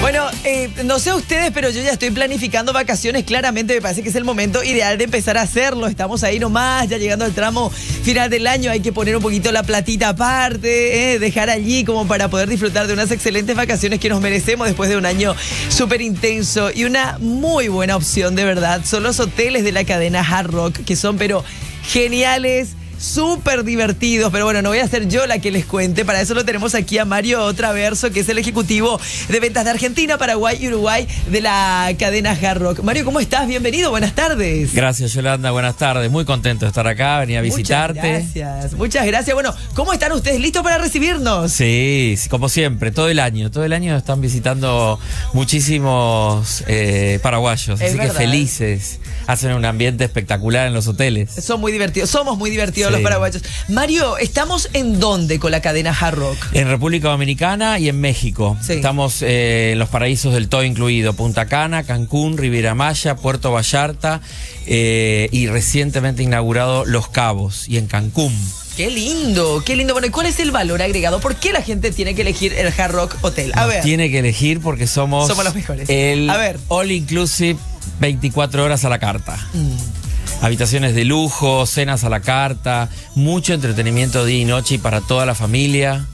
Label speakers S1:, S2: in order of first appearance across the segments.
S1: Bueno, no sé ustedes, pero yo ya estoy planificando vacaciones. Claramente me parece que es el momento ideal de empezar a hacerlo. Estamos ahí nomás, ya llegando al tramo final del año. Hay que poner un poquito la platita aparte, dejar allí como para poder disfrutar de unas excelentes vacaciones que nos merecemos después de un año súper intenso. Y una muy buena opción, de verdad, son los hoteles de la cadena Hard Rock, que son pero geniales, súper divertidos, pero bueno, no voy a ser yo la que les cuente. Para eso lo tenemos aquí a Mario Traverso, que es el ejecutivo de ventas de Argentina, Paraguay y Uruguay de la cadena Hard Rock. Mario, ¿cómo estás? Bienvenido, buenas tardes.
S2: Gracias, Yolanda, buenas tardes. Muy contento de estar acá, venía a visitarte.
S1: Muchas gracias. Bueno, ¿cómo están ustedes? ¿Listos para recibirnos?
S2: Sí, como siempre, todo el año están visitando muchísimos paraguayos, así que felices. Hacen un ambiente espectacular en los hoteles.
S1: Son muy divertidos, somos muy divertidos los paraguayos. Mario, ¿estamos en dónde con la cadena Hard Rock?
S2: En República Dominicana y en México. Sí. Estamos en los paraísos del todo incluido: Punta Cana, Cancún, Riviera Maya, Puerto Vallarta y recientemente inaugurado Los Cabos y en Cancún.
S1: ¡Qué lindo! ¡Qué lindo! Bueno, ¿y cuál es el valor agregado? ¿Por qué la gente tiene que elegir el Hard Rock Hotel? A ver.
S2: Tiene que elegir porque somos
S1: los mejores.
S2: El All Inclusive 24 horas a la carta. Habitaciones de lujo, cenas a la carta, mucho entretenimiento día y noche y para toda la familia.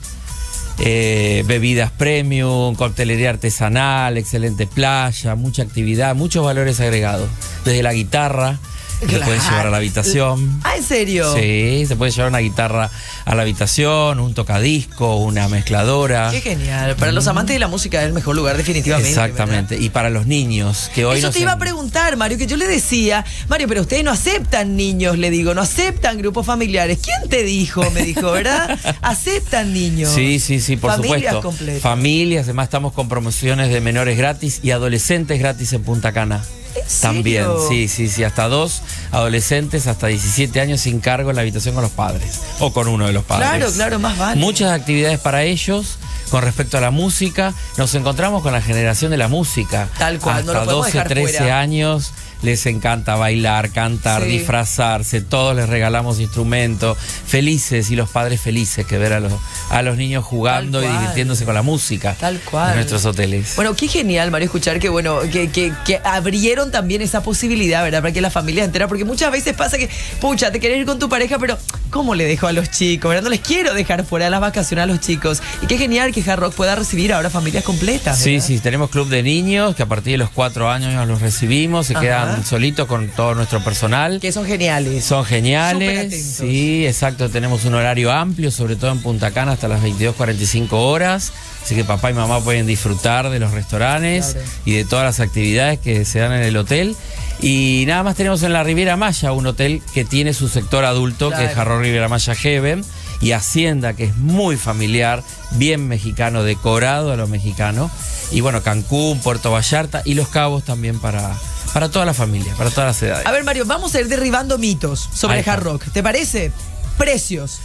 S2: Bebidas premium, coctelería artesanal, excelente playa, mucha actividad, muchos valores agregados. Desde la guitarra, que puedes llevar a la habitación.
S1: ¿Ah, en serio?
S2: Sí, se puede llevar una guitarra a la habitación, un tocadisco, una mezcladora.
S1: Qué genial. Para los amantes de la música es el mejor lugar, definitivamente.
S2: Exactamente. ¿Verdad? Y para los niños, que hoy
S1: eso te iba a preguntar, Mario, que yo le decía, Mario, pero ustedes no aceptan niños, le digo, no aceptan grupos familiares. ¿Quién te dijo? Me dijo, ¿verdad? Aceptan niños.
S2: Sí, por
S1: Familias
S2: supuesto.
S1: Completas.
S2: Familias, además estamos con promociones de menores gratis y adolescentes gratis en Punta Cana. También, sí, hasta 2 adolescentes hasta 17 años sin cargo en la habitación con los padres o con uno de los padres.
S1: Claro, más vale.
S2: Muchas actividades para ellos. Con respecto a la música, nos encontramos con la generación de la música.
S1: Tal cual,
S2: hasta 12, 13 años les encanta bailar, cantar, disfrazarse, todos les regalamos instrumentos, felices, y los padres felices que ver a los niños jugando y divirtiéndose con la música.
S1: Tal cual.
S2: En nuestros hoteles.
S1: Bueno, qué genial, Mario, escuchar que abrieron también esa posibilidad, ¿verdad? Para que la familia entera, porque muchas veces pasa que, pucha, te querés ir con tu pareja, pero ¿cómo le dejo a los chicos? ¿Verdad? No les quiero dejar fuera de las vacaciones a los chicos. Y qué genial que Hard Rock pueda recibir ahora familias completas, ¿verdad? Sí,
S2: tenemos club de niños que a partir de los 4 años los recibimos, se quedan solitos con todo nuestro personal.
S1: Que son geniales.
S2: Son geniales. Sí, exacto. Tenemos un horario amplio, sobre todo en Punta Cana, hasta las 22:45 horas. Así que papá y mamá pueden disfrutar de los restaurantes y de todas las actividades que se dan en el hotel. Y nada más tenemos en la Riviera Maya un hotel que tiene su sector adulto, que es Hard Rock Riviera Maya Heaven, y Hacienda, que es muy familiar, bien mexicano, decorado a lo mexicano. Y bueno, Cancún, Puerto Vallarta y Los Cabos también para toda la familia, para todas las edades.
S1: A ver, Mario, vamos a ir derribando mitos sobre Hard Rock. ¿Te parece? Precios.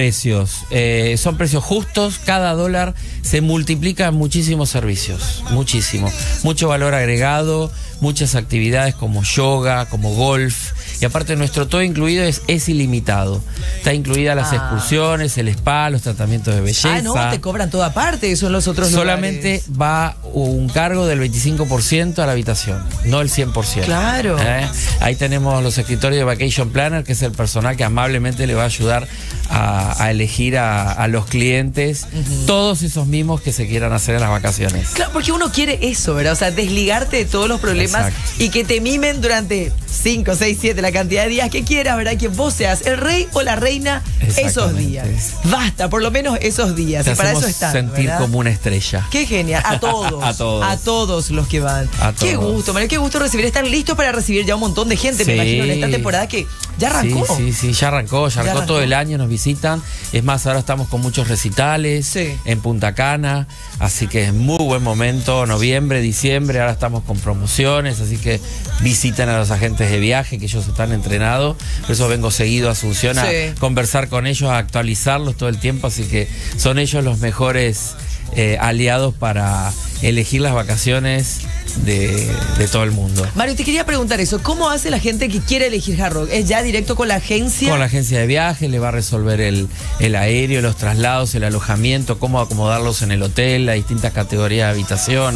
S2: Son precios justos, cada dólar se multiplica en muchísimos servicios, mucho valor agregado, muchas actividades como yoga, como golf, y aparte nuestro todo incluido es ilimitado. Está incluida las excursiones, el spa, los tratamientos de belleza.
S1: No, te cobran toda parte, eso en los otros
S2: Solamente
S1: lugares.
S2: Va un cargo del 25% a la habitación, no el 100%.
S1: Claro.
S2: Ahí tenemos los escritorios de Vacation Planner, que es el personal que amablemente le va a ayudar a elegir a los clientes todos esos mismos que se quieran hacer en las vacaciones.
S1: Claro, porque uno quiere eso, ¿verdad? O sea, desligarte de todos los problemas y que te mimen durante 5, 6, 7, la cantidad de días que quieras, ¿verdad? Que vos seas el rey o la reina esos días. Basta, por lo menos esos días.
S2: Te
S1: y para eso están,
S2: sentir
S1: ¿verdad?
S2: Como una estrella.
S1: Qué genial. A todos. A todos los que van. Qué gusto, Mario, qué gusto recibir. Están listos para recibir ya un montón de gente, me imagino, en esta temporada que ya arrancó.
S2: Sí, ya arrancó todo el año, nos visitan. Es más, ahora estamos con muchos recitales en Punta Cana, así que es muy buen momento, noviembre, diciembre, ahora estamos con promociones, así que visiten a los agentes de viaje, que ellos están entrenados, por eso vengo seguido a Asunción a conversar con ellos, a actualizarlos todo el tiempo, así que son ellos los mejores aliados para elegir las vacaciones de todo el mundo.
S1: Mario, te quería preguntar eso. ¿Cómo hace la gente que quiere elegir Hard Rock? ¿Es ya directo con la agencia?
S2: Con la agencia de viaje, le va a resolver el aéreo, los traslados, el alojamiento, cómo acomodarlos en el hotel, las distintas categorías de habitaciones,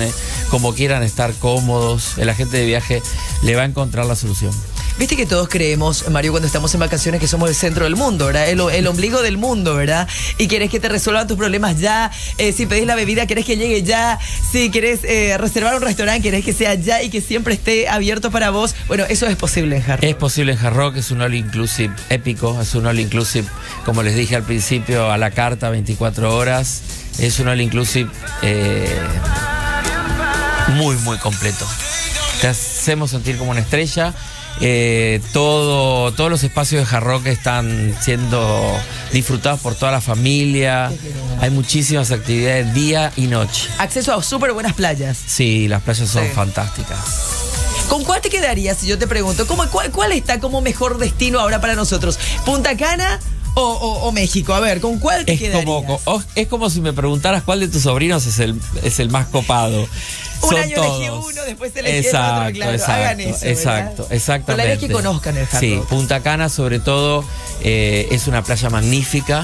S2: como quieran estar cómodos. El agente de viaje le va a encontrar la solución.
S1: Viste que todos creemos, Mario, cuando estamos en vacaciones que somos el centro del mundo, ¿verdad? El ombligo del mundo, ¿verdad? Y querés que te resuelvan tus problemas ya. Si pedís la bebida, querés que llegue ya. Si querés reservar un restaurante, querés que sea ya y que siempre esté abierto para vos. Bueno, eso es posible en Hard Rock.
S2: Es posible en Hard Rock, es un all inclusive épico, es un all inclusive, como les dije al principio, a la carta, 24 horas. Es un all inclusive muy, muy completo. Te hacemos sentir como una estrella. Todos los espacios de Hard Rock están siendo disfrutados por toda la familia. Hay muchísimas actividades día y noche.
S1: Acceso a súper buenas playas.
S2: Sí, las playas son fantásticas.
S1: ¿Con cuál te quedarías si yo te pregunto? ¿Cuál está como mejor destino ahora para nosotros? ¿Punta Cana o México? A ver, ¿con cuál te quedarías?
S2: Es como si me preguntaras cuál de tus sobrinos es el más copado.
S1: Un año elegí uno, después elegí otro, claro. Hagan eso,
S2: exactamente.
S1: Pero la idea es que conozcan el Hard Rock.
S2: Sí, Punta Cana sobre todo es una playa magnífica,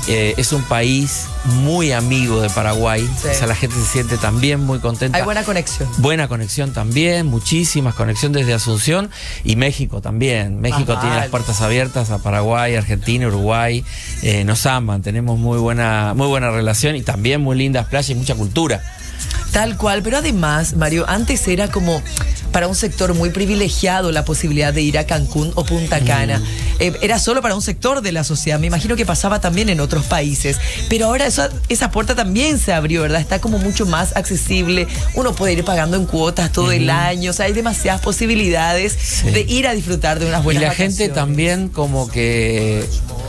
S2: es un país muy amigo de Paraguay, o sea, la gente se siente también muy contenta.
S1: Hay buena conexión.
S2: Buena conexión también, muchísimas conexiones desde Asunción y México también. México tiene las puertas abiertas a Paraguay, Argentina, Uruguay, nos aman, tenemos muy buena relación y también muy lindas playas y mucha cultura.
S1: Tal cual, pero además, Mario, antes era como para un sector muy privilegiado la posibilidad de ir a Cancún o Punta Cana. Era solo para un sector de la sociedad. Me imagino que pasaba también en otros países. Pero ahora esa puerta también se abrió, ¿verdad? Está como mucho más accesible. Uno puede ir pagando en cuotas todo el año. O sea, hay demasiadas posibilidades de ir a disfrutar de unas buenas vacaciones.
S2: Y la gente también como que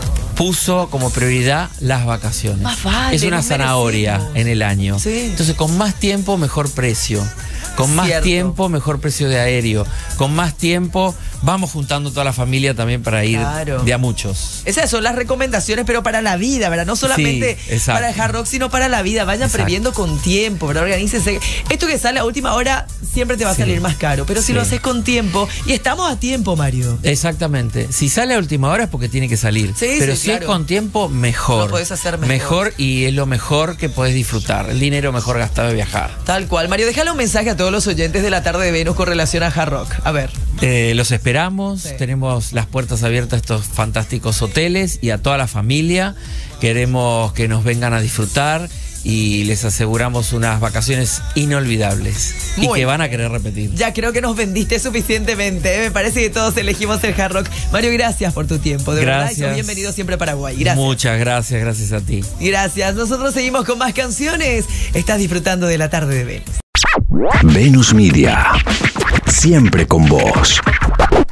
S2: puso como prioridad las vacaciones.
S1: Más vale,
S2: es una zanahoria en el año.
S1: Sí.
S2: Entonces, con más tiempo, mejor precio. Con más tiempo, mejor precio de aéreo. Con más tiempo, vamos juntando toda la familia también para ir de a muchos.
S1: Esas son las recomendaciones, pero para la vida, ¿verdad? No solamente para el Hard Rock, sino para la vida. Vayan previendo con tiempo, ¿verdad? Organícense. Esto que sale a última hora siempre te va a salir más caro, pero si lo haces con tiempo, y estamos a tiempo, Mario.
S2: Exactamente. Si sale a última hora es porque tiene que salir. Pero si es con tiempo, mejor.
S1: Lo podés hacer mejor.
S2: Mejor, y es lo mejor que podés disfrutar. El dinero mejor gastado de viajar.
S1: Tal cual. Mario, déjale un mensaje a todos los oyentes de la tarde de Venus con relación a Hard Rock. A ver.
S2: Los esperamos. Tenemos las puertas abiertas a estos fantásticos hoteles y a toda la familia. Queremos que nos vengan a disfrutar y les aseguramos unas vacaciones inolvidables y que van a querer repetir.
S1: Ya creo que nos vendiste suficientemente, Me parece que todos elegimos el Hard Rock. Mario, gracias por tu tiempo, de verdad, y sos bienvenido siempre a Paraguay. Gracias.
S2: Muchas gracias, gracias a ti.
S1: Gracias, nosotros seguimos con más canciones. Estás disfrutando de la tarde de Venus.
S3: Venus Media, siempre con vos.